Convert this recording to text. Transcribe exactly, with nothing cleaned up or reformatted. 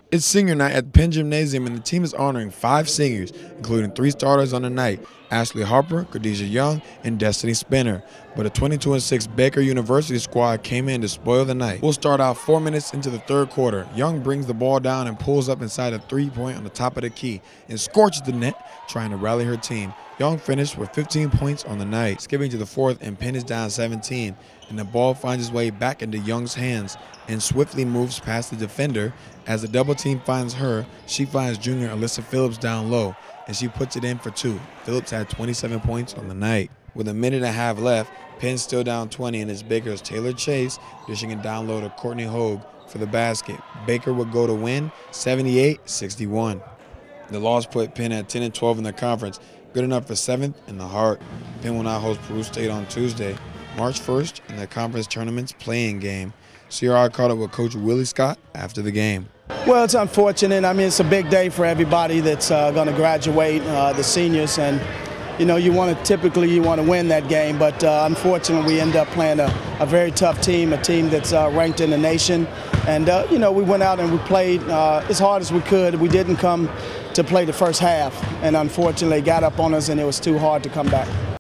It's senior night at the Penn Gymnasium, and the team is honoring five seniors, including three starters on the night: Ashley Harper, Khadijah Young, and Destiny Spinner. But a twenty-two and six Baker University squad came in to spoil the night. We'll start out four minutes into the third quarter. Young brings the ball down and pulls up inside a three-point on the top of the key and scorches the net, trying to rally her team. Young finished with fifteen points on the night. Skipping to the fourth, and Penn is down seventeen, and the ball finds its way back into Young's hands and swiftly moves past the defender. As the double team finds her, she finds junior Alyssa Phillips down low, and she puts it in for two. Phillips had twenty-seven points on the night. With a minute and a half left, Penn still down twenty, and it's Baker's Taylor Chase dishing it down low to Courtney Hogue for the basket. Baker would go to win seventy-eight sixty-one. The loss put Penn at ten and twelve in the conference, good enough for seventh in the Heart. Penn will now host Peru State on Tuesday, March first, in the conference tournament's playing game. C R I caught up with Coach Willie Scott after the game. Well, it's unfortunate. I mean, it's a big day for everybody that's uh, going to graduate, uh, the seniors, and you know, you want to typically you want to win that game, but uh, unfortunately, we end up playing a, a very tough team, a team that's uh, ranked in the nation, and uh, you know, we went out and we played uh, as hard as we could. We didn't come to play the first half, and unfortunately, got up on us, and it was too hard to come back.